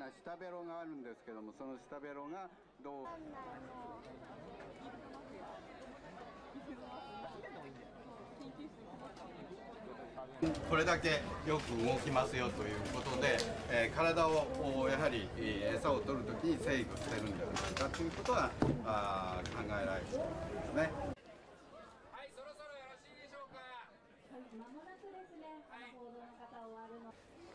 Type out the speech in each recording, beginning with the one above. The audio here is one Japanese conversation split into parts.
な舌ベロがあるんですけども、その舌ベロがどう。これだけよく動きますよということで、体をやはり餌を取るときに制御してるんじゃないかということが考えられるということですね。 はい、そろそろよろしいでしょうか。 はい、間もなくですね、報道の方終わるの。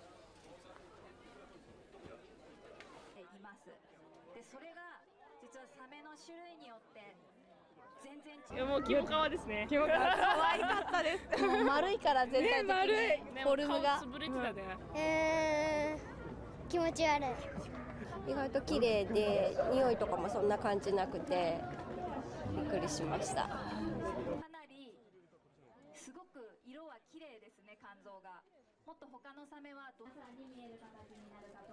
います。で、それが実はサメの種類によって全然違う。 いやもうキモカワですね。 可愛かったです。もう丸いから全体的にフォルムが。 潰れてたね。 気持ち悪い。 意外と綺麗で匂いとかもそんな感じなくてびっくりしました。 かなりすごく色は綺麗ですね、肝臓が。もっと他のサメはどうさらに見える形になるかと